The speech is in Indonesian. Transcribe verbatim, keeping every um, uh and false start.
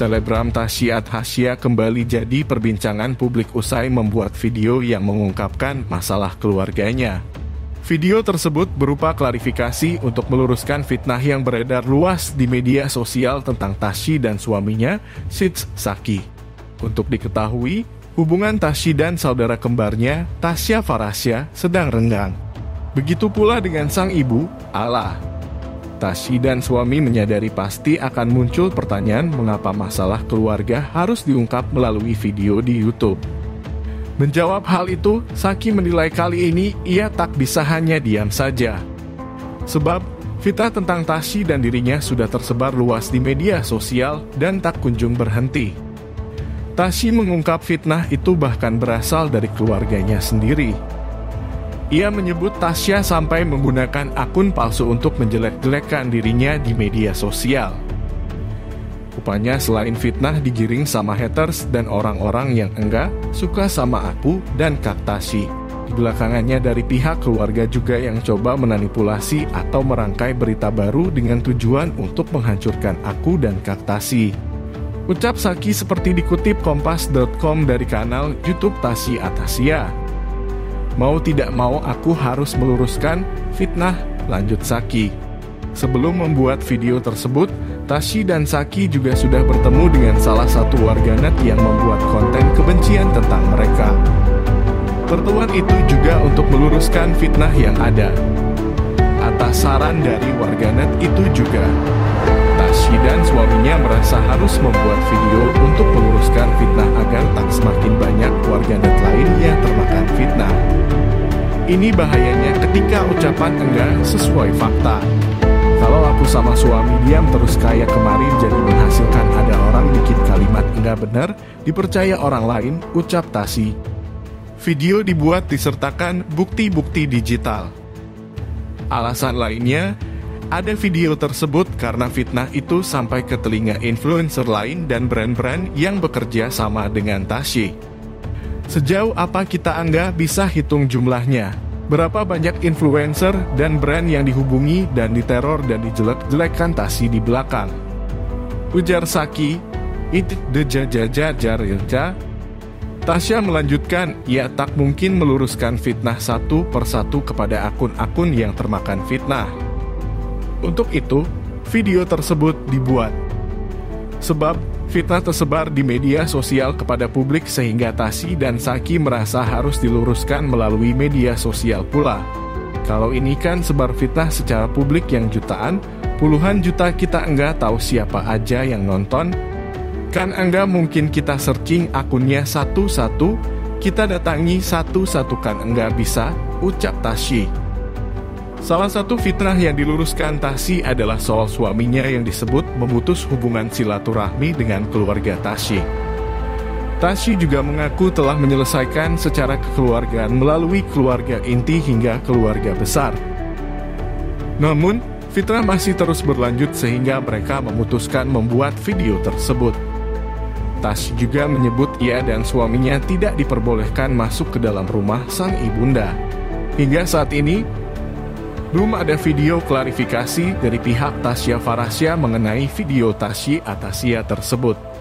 selebgram Tasya Atasya kembali jadi perbincangan publik usai membuat video yang mengungkapkan masalah keluarganya. Video tersebut berupa klarifikasi untuk meluruskan fitnah yang beredar luas di media sosial tentang Tasya dan suaminya, Sits Zaki. Untuk diketahui, hubungan Tasya dan saudara kembarnya, Tasya Farahsya, sedang renggang. Begitu pula dengan sang ibu, Ala. Tasya dan suami menyadari pasti akan muncul pertanyaan mengapa masalah keluarga harus diungkap melalui video di YouTube. Menjawab hal itu, Zaki menilai kali ini ia tak bisa hanya diam saja. Sebab, fitnah tentang Tasya dan dirinya sudah tersebar luas di media sosial dan tak kunjung berhenti. Tasya mengungkap fitnah itu bahkan berasal dari keluarganya sendiri. Ia menyebut Tasya sampai menggunakan akun palsu untuk menjelek-jelekkan dirinya di media sosial. Rupanya selain fitnah digiring sama haters dan orang-orang yang enggak suka sama aku dan Kak Tasya. Di belakangannya dari pihak keluarga juga yang coba memanipulasi atau merangkai berita baru dengan tujuan untuk menghancurkan aku dan Kak Tasya. Ucap Zaki seperti dikutip kompas titik com dari kanal YouTube Tasya Atasya. Mau tidak mau aku harus meluruskan fitnah, lanjut Zaki. Sebelum membuat video tersebut, Tasya dan Zaki juga sudah bertemu dengan salah satu warganet yang membuat konten kebencian tentang mereka. Pertemuan itu juga untuk meluruskan fitnah yang ada. Atas saran dari warganet itu juga, Tasya dan suaminya merasa harus membuat video untuk meluruskan fitnah agar tak semakin banyak warganet lain yang termakan fitnah. Ini bahayanya ketika ucapan enggak sesuai fakta. Kalau aku sama suami diam terus kayak kemarin jadi menghasilkan ada orang bikin kalimat enggak benar, dipercaya orang lain, ucap Tasya. Video dibuat disertakan bukti-bukti digital. Alasan lainnya, ada video tersebut karena fitnah itu sampai ke telinga influencer lain dan brand-brand yang bekerja sama dengan Tasya. Sejauh apa kita enggak bisa hitung jumlahnya. Berapa banyak influencer dan brand yang dihubungi dan diteror dan dijelek-jelekkan Tasya di belakang. Ujar Zaki, it dejajajajarja. Tasya melanjutkan, ia tak mungkin meluruskan fitnah satu persatu kepada akun-akun yang termakan fitnah. Untuk itu, video tersebut dibuat. Sebab, fitnah tersebar di media sosial kepada publik sehingga Tasya dan Zaki merasa harus diluruskan melalui media sosial pula. Kalau ini kan sebar fitnah secara publik yang jutaan, puluhan juta kita enggak tahu siapa aja yang nonton. Kan enggak mungkin kita searching akunnya satu-satu, kita datangi satu-satu kan enggak bisa, ucap Tasya. Salah satu fitnah yang diluruskan Tasya adalah soal suaminya yang disebut memutus hubungan silaturahmi dengan keluarga Tasya. Tasya juga mengaku telah menyelesaikan secara kekeluargaan melalui keluarga inti hingga keluarga besar. Namun, fitnah masih terus berlanjut sehingga mereka memutuskan membuat video tersebut. Tasya juga menyebut ia dan suaminya tidak diperbolehkan masuk ke dalam rumah sang ibunda. Hingga saat ini, belum ada video klarifikasi dari pihak Tasya Farahsya mengenai video Tasya Atasya tersebut.